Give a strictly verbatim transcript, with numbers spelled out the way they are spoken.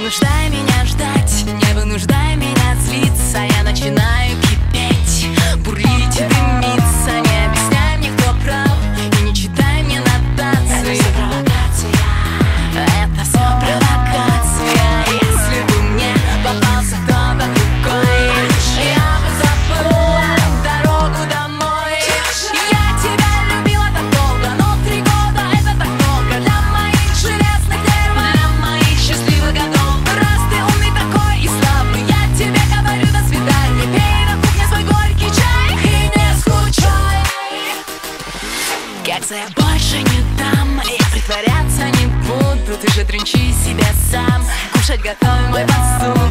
вынуждай меня ждать, не вынуждай меня злиться. Я начинаю кипеть, бурлить и дымиться. Не объясняй мне, кто прав, и не читай мне нотации. Это все провокация, это все провокация. Если бы мне попался кто-то другой, я бы забыла дорогу домой. Я тебя любила так долго, но три года это так много для моих железных нервов, для моих счастливых годов. Раз ты умный такой и слабый, я тебе говорю до свидания. Пей на кухне свой горький чай и не скучай. Кекса я больше не дам, и притворяться не буду. Ты же тринчи себя сам, кушать готовь мой посуд.